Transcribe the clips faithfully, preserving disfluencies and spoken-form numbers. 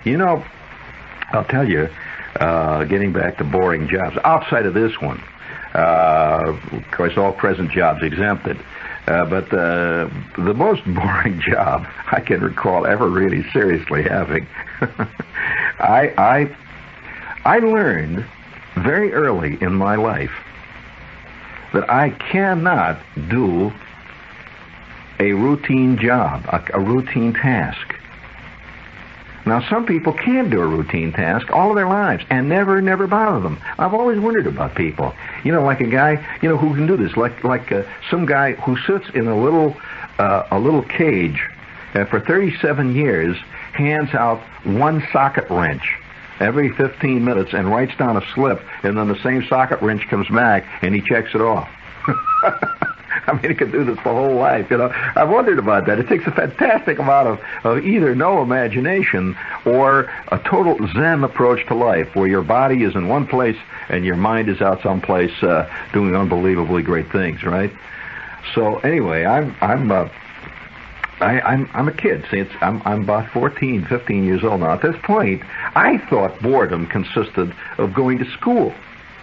You know, I'll tell you, uh, getting back to boring jobs, outside of this one, uh, of course, all present jobs exempted, uh, but uh, the most boring job I can recall ever really seriously having, I, I, I learned very early in my life that I cannot do a routine job, a, a routine task. Now, some people can do a routine task all of their lives and never, never bother them. I've always wondered about people. You know, like a guy, you know, who can do this. Like like uh, some guy who sits in a little uh, a little cage and for thirty-seven years hands out one socket wrench every fifteen minutes and writes down a slip, and then the same socket wrench comes back and he checks it off. I mean, he could do this the whole life, you know. I've wondered about that. It takes a fantastic amount of, of either no imagination or a total Zen approach to life, where your body is in one place and your mind is out someplace uh, doing unbelievably great things, right? So anyway, I'm I'm uh, I, I'm I'm a kid. See, it's, I'm I'm about fourteen, fifteen years old now. At this point, I thought boredom consisted of going to school.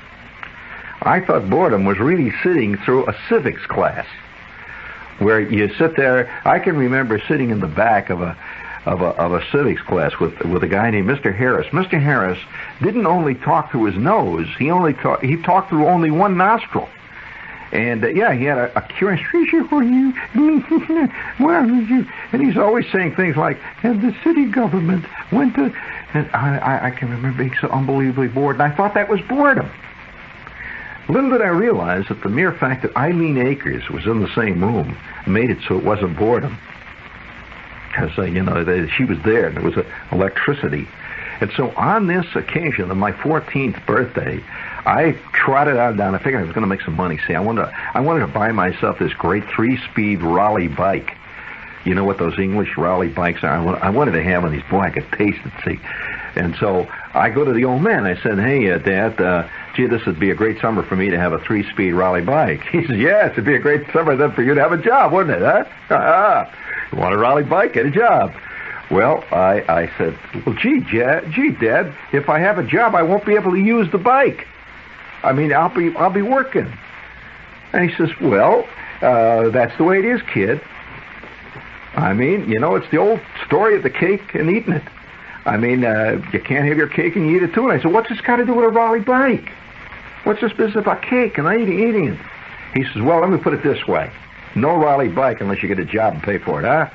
I thought boredom was really sitting through a civics class, where you sit there. I can remember sitting in the back of a of a of a civics class with with a guy named Mister Harris. Mister Harris didn't only talk through his nose; he only talk, he talked through only one nostril. And uh, yeah, he had a, a curious for you. Well, and he's always saying things like, "And the city government went to," and I, I, I can remember being so unbelievably bored, and I thought that was boredom. Little did I realize that the mere fact that Eileen Akers was in the same room made it so it wasn't boredom. Because, uh, you know, they, she was there, and there was a, electricity. And so on this occasion, on my fourteenth birthday, I trotted on down. I figured I was going to make some money. See, I wanted to, I wanted to buy myself this great three-speed Raleigh bike. You know what those English Raleigh bikes are? I wanted, I wanted to have one of these. Boy, I could taste it, see. And so I go to the old man. I said, "Hey, uh, Dad, uh, gee, this would be a great summer for me to have a three-speed Raleigh bike." He says, "Yes, it'd be a great summer then for you to have a job, wouldn't it, huh? Ah, you want a Raleigh bike? Get a job." Well, I, I said, "Well, gee, Dad, gee, Dad, if I have a job, I won't be able to use the bike. I mean, I'll be I'll be working." And he says, "Well, uh, that's the way it is, kid. I mean, you know, it's the old story of the cake and eating it. I mean, uh, you can't have your cake and you eat it too." And I said, "What's this got to do with a Raleigh bike? What's this business about cake and eating, eating it?" He says, "Well, let me put it this way. No Raleigh bike unless you get a job and pay for it, huh?"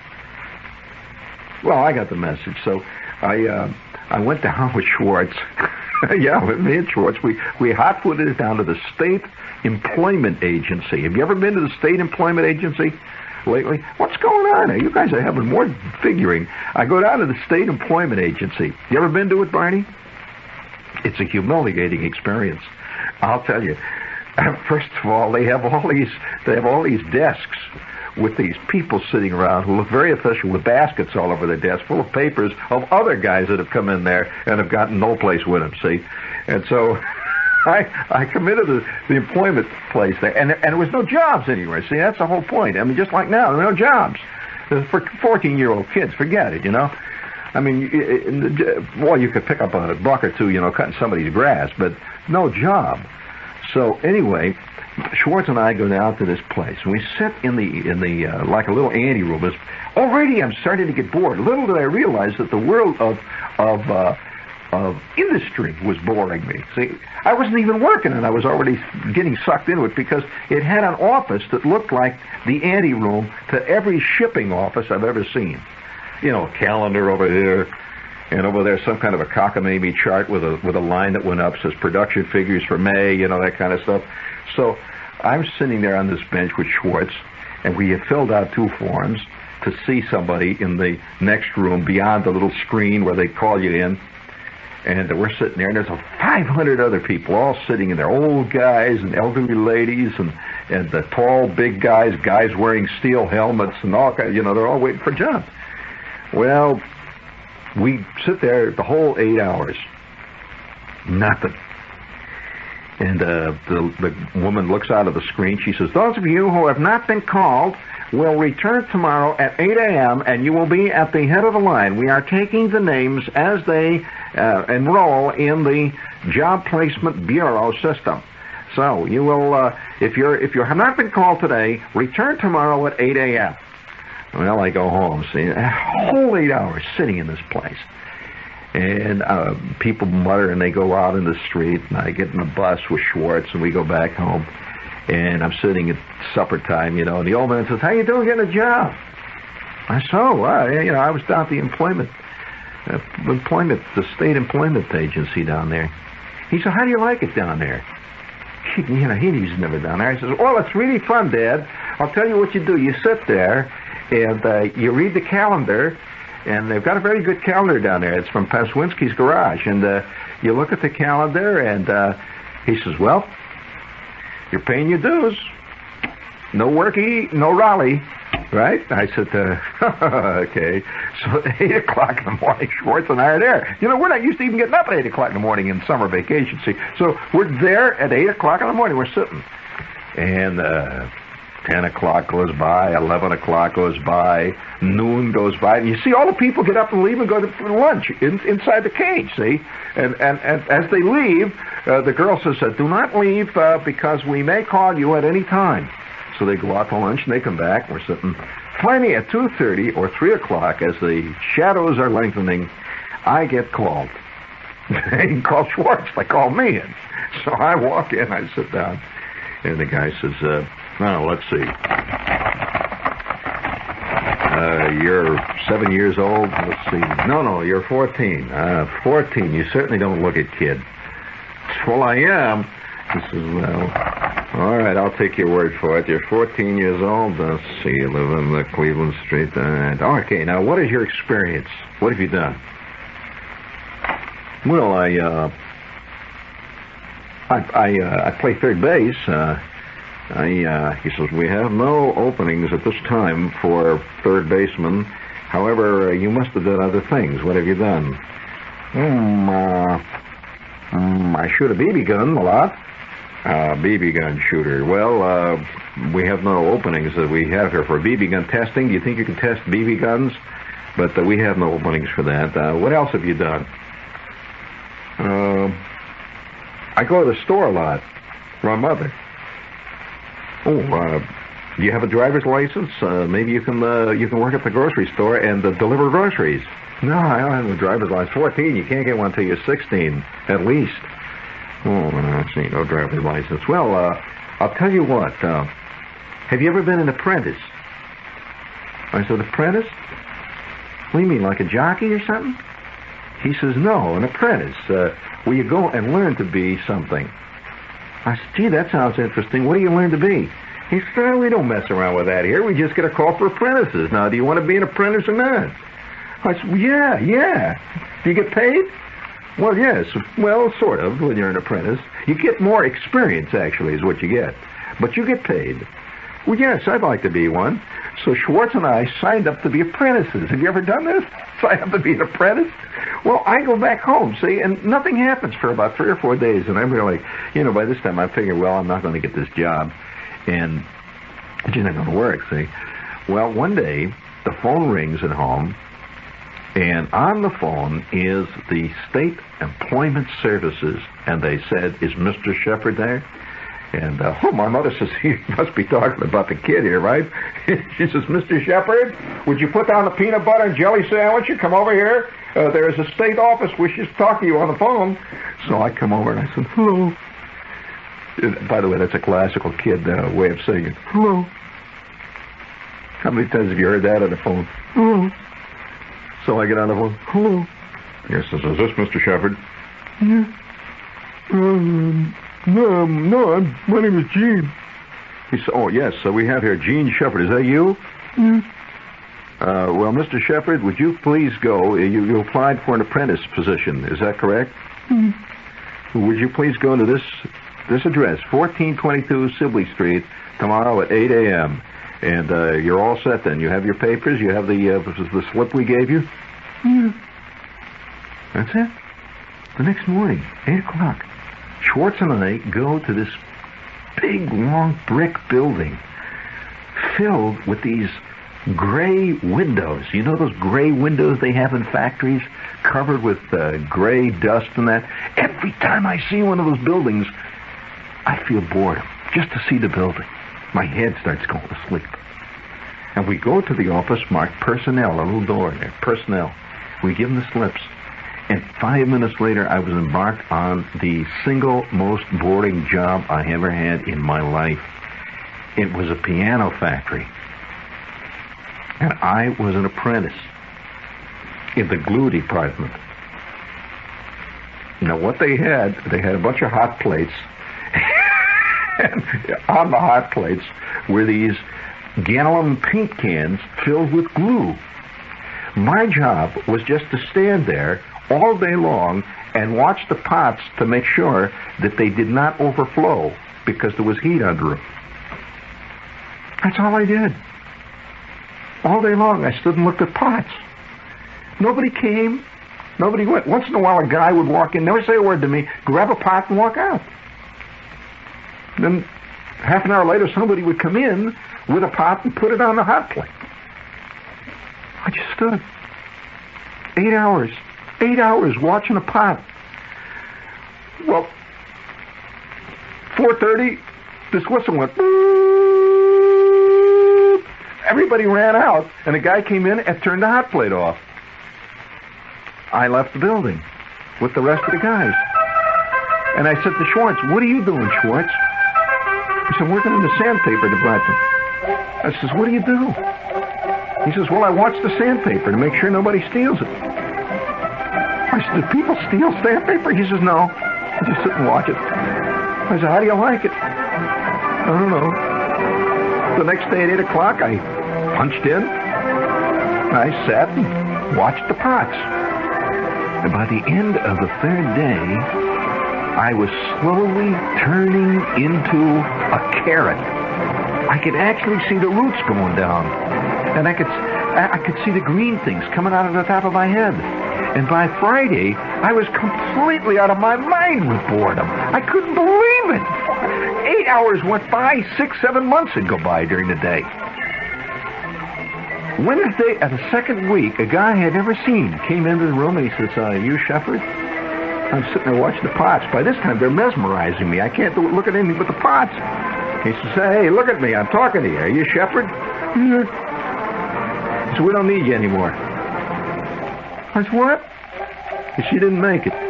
Well, I got the message. So I uh, I went down with Schwartz. Yeah, with me and Schwartz. We, we hot-footed it down to the State Employment Agency. Have you ever been to the State Employment Agency lately? What's going on there? You guys are having more figuring. I go down to the State Employment Agency. You ever been to it, Barney? It's a humiliating experience. I'll tell you. First of all, they have all these they have all these desks with these people sitting around who look very official with baskets all over their desk full of papers of other guys that have come in there and have gotten no place with them, see? And so I I committed to the employment place there, and, and there was no jobs anywhere. See, that's the whole point. I mean, just like now, there are no jobs. For fourteen-year-old kids, forget it, you know? I mean, well, you could pick up a buck or two, you know, cutting somebody's grass, but no job. So anyway, Schwartz and I go down to this place, and we sit in the, in the uh, like a little ante room. It's, already I'm starting to get bored. Little did I realize that the world of, of, uh, of industry was boring me. See, I wasn't even working, and I was already getting sucked into it because it had an office that looked like the ante room to every shipping office I've ever seen. You know, a calendar over here, and over there some kind of a cockamamie chart with a with a line that went up, says production figures for May, you know, that kind of stuff. So I'm sitting there on this bench with Schwartz, and we had filled out two forms to see somebody in the next room beyond the little screen where they call you in. And we're sitting there, and there's a five hundred other people all sitting in there, old guys and elderly ladies and, and the tall, big guys, guys wearing steel helmets and all kinds, you know, they're all waiting for jobs. Well, we sit there the whole eight hours. Nothing. And uh, the, the woman looks out of the screen. She says, "Those of you who have not been called will return tomorrow at eight a.m., and you will be at the head of the line. We are taking the names as they uh, enroll in the Job Placement Bureau system. So you will, uh, if you're if you have not been called today, return tomorrow at eight a.m. Well, I go home, see, a whole eight hours sitting in this place. And uh, people mutter, and they go out in the street, and I get in a bus with Schwartz, and we go back home. And I'm sitting at supper time, you know, and the old man says, "How you doing getting a job?" I said, "Oh, well, you know, I was down at the employment, uh, employment, the state employment agency down there." He said, "How do you like it down there?" He, you know, he's never down there. I says, "Well, it's really fun, Dad. I'll tell you what you do. You sit there, and uh, you read the calendar, and they've got a very good calendar down there. It's from Paswinski's garage, and uh, you look at the calendar, and uh, he says, well, you're paying your dues. No worky, no Raleigh, right?" I said, uh, okay. So at eight o'clock in the morning, Schwartz and I are there. You know, we're not used to even getting up at eight o'clock in the morning in summer vacation, see. So we're there at eight o'clock in the morning. We're sitting. And uh, ten o'clock goes by, eleven o'clock goes by, noon goes by, and you see all the people get up and leave and go to for lunch in, inside the cage, see? And, and, and as they leave, uh, the girl says, uh, "Do not leave uh, because we may call you at any time." So they go out for lunch, and they come back. We're sitting. Finally, at two thirty or three o'clock, as the shadows are lengthening, I get called. They didn't call Schwartz. They called me in. So I walk in. I sit down. And the guy says, uh, "No, let's see. Uh, you're seven years old. Let's see. No, no, you're fourteen. Uh, fourteen. You certainly don't look it, kid." "Well, I am." He says, "Well, all right, I'll take your word for it. You're fourteen years old. Let's see, you live on the Cleveland Street. Uh, okay, now, what is your experience? What have you done?" "Well, I, uh, I, I, uh, I play third base. Uh, I, uh, he says, we have no openings at this time for third baseman. However, uh, you must have done other things. What have you done?" Hmm, uh, mm, I shoot a B B gun a lot." Uh, B B gun shooter. Well, uh, we have no openings that we have here for B B gun testing. Do you think you can test B B guns? But uh, we have no openings for that. Uh, what else have you done? Uh, I go to the store a lot. My mother. Oh, uh, do you have a driver's license? Uh, maybe you can uh, you can work at the grocery store and uh, deliver groceries. No, I don't have a driver's license. fourteen, you can't get one until you're sixteen, at least. Oh, let's see, no driver's license. Well, uh, I'll tell you what. Uh, have you ever been an apprentice? I said, apprentice? What do you mean, like a jockey or something? He says, no, an apprentice. Uh, where you go and learn to be something. I said, gee, that sounds interesting. What do you learn to be? He said, well, we don't mess around with that here. We just get a call for apprentices. Now, do you want to be an apprentice or not? I said, well, yeah, yeah. Do you get paid? Well, yes. Well, sort of, when you're an apprentice. You get more experience, actually, is what you get. But you get paid. Well, yes, I'd like to be one. So Schwartz and I signed up to be apprentices. Have you ever done this? Sign up to be an apprentice? Well, I go back home, see, and nothing happens for about three or four days. And I'm really, you know, by this time I'm figuring, well, I'm not going to get this job. And it's not going to work, see. Well, one day, the phone rings at home. And on the phone is the State Employment Services, and they said, is Mister Shepard there? And, uh, oh, my mother says, he must be talking about the kid here, right? She says, Mister Shepard, would you put down the peanut butter and jelly sandwich and come over here? Uh, there is a state office wishes to talk to you on the phone. So I come over and I said, hello. And, by the way, that's a classical kid uh, way of saying it. Hello. How many times have you heard that on the phone? Hello. So I get on the phone. Hello. Yes, this is this Mister Shepard? Yeah. Um, no, um, no, I'm, my name is Gene. He said, oh, yes, so we have here Gene Shepard. Is that you? Yeah. Uh, well, Mister Shepard, would you please go? You, you applied for an apprentice position. Is that correct? Mm. Would you please go to this this address, fourteen twenty-two Sibley Street, tomorrow at eight a.m., and uh, you're all set then. You have your papers? You have the uh, the slip we gave you? Yeah. That's it. The next morning, eight o'clock, Schwartz and I go to this big, long brick building filled with these gray windows. You know those gray windows they have in factories, covered with uh, gray dust and that? Every time I see one of those buildings, I feel boredom just to see the building. My head starts going to sleep. And we go to the office marked personnel, a little door there, personnel. We give them the slips. And five minutes later, I was embarked on the single most boring job I ever had in my life. It was a piano factory. And I was an apprentice in the glue department. Now, what they had, they had a bunch of hot plates. And on the hot plates were these gallon paint cans filled with glue. My job was just to stand there all day long and watch the pots to make sure that they did not overflow because there was heat under them. That's all I did. All day long I stood and looked at pots. Nobody came. Nobody went. Once in a while a guy would walk in, never say a word to me, grab a pot and walk out. Then half an hour later somebody would come in with a pot and put it on the hot plate. I just stood. Eight hours. Eight hours watching a pot. Well, four thirty, this whistle went. Boop. Everybody ran out, and a guy came in and turned the hot plate off. I left the building with the rest of the guys. And I said to Schwartz, "What are you doing, Schwartz?" He said, "Working in the sandpaper department." I says, "What do you do?" He says, "Well, I watch the sandpaper to make sure nobody steals it." I said, "Do people steal sandpaper?" He says, "No. I just sit and watch it." I said, "How do you like it?" "I don't know." The next day at eight o'clock, I punched in. I sat and watched the pots. And by the end of the third day, I was slowly turning into a carrot. I could actually see the roots going down. And I could I could see the green things coming out of the top of my head. And by Friday, I was completely out of my mind with boredom. I couldn't believe it. Eight hours went by, six, seven months would go by during the day. Wednesday of the second week, a guy I had never seen came into the room and he says, uh, "You Shepherd?" I'm sitting there watching the pots. By this time, they're mesmerizing me. I can't do, look at anything but the pots. He says, "Hey, look at me. I'm talking to you. Are you Shepherd?" "Yeah." He said, "We don't need you anymore." I said, "What?" He said, "She didn't make it." I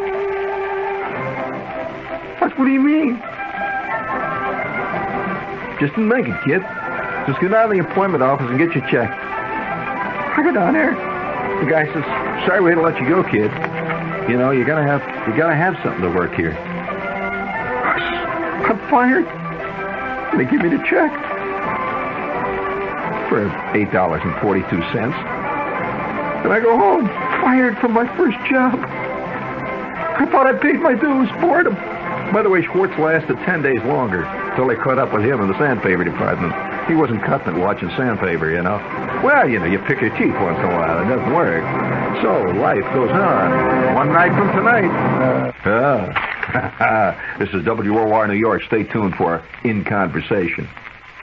said, "What do you mean?" "Just didn't make it, kid. Just get out of the employment office and get your check." I go down there. The guy says, "Sorry we had to let you go, kid. You know, you gotta have you gotta have something to work here." I'm fired. And they give me the check for eight dollars and forty-two cents. And I go home, fired from my first job. I thought I paid my dues, boredom. By the way, Schwartz lasted ten days longer until they caught up with him in the sandpaper department. He wasn't cutting it watching sandpaper, you know. Well, you know, you pick your teeth once in a while. It doesn't work. So life goes on. One night from tonight. Uh, uh, this is W O R New York. Stay tuned for In Conversation.